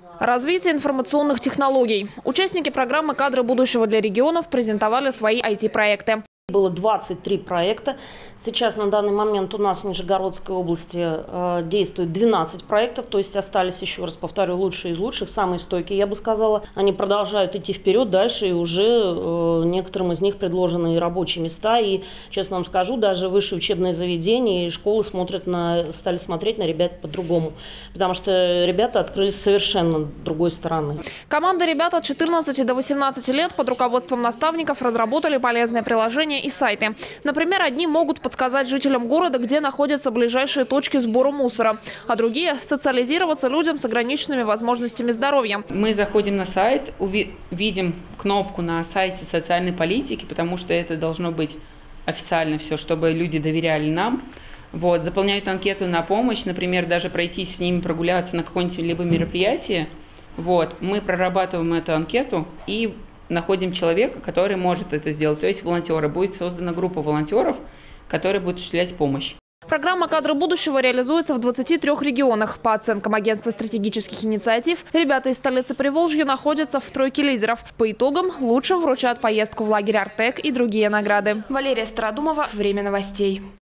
Развитие информационных технологий. Участники программы «Кадры будущего для регионов» презентовали свои IT-проекты. Было 23 проекта. Сейчас на данный момент у нас в Нижегородской области действует 12 проектов, то есть остались, еще раз повторю, лучшие из лучших, самые стойкие, я бы сказала. Они продолжают идти вперед дальше, и уже некоторым из них предложены и рабочие места. И, честно вам скажу, даже высшие учебные заведения и школы стали смотреть на ребят по-другому, потому что ребята открылись с совершенно другой стороны. Команда ребят от 14 до 18 лет под руководством наставников разработали полезное приложение и сайты. Например, одни могут подсказать жителям города, где находятся ближайшие точки сбора мусора, а другие – социализироваться людям с ограниченными возможностями здоровья. Мы заходим на сайт, видим кнопку на сайте социальной политики, потому что это должно быть официально все, чтобы люди доверяли нам. Вот, заполняют анкету на помощь, например, даже пройтись с ними, прогуляться на какое-нибудь либо мероприятие. Вот, мы прорабатываем эту анкету и находим человека, который может это сделать, то есть волонтеры. Будет создана группа волонтеров, которые будут осуществлять помощь. Программа «Кадры будущего» реализуется в 23 регионах. По оценкам агентства стратегических инициатив, ребята из столицы Приволжья находятся в тройке лидеров. По итогам лучшим вручат поездку в лагерь «Артек» и другие награды. Валерия Стародумова, «Время новостей».